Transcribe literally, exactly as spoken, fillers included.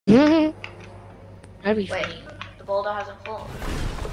That'd be Wait, funny. the boulder hasn't fallen.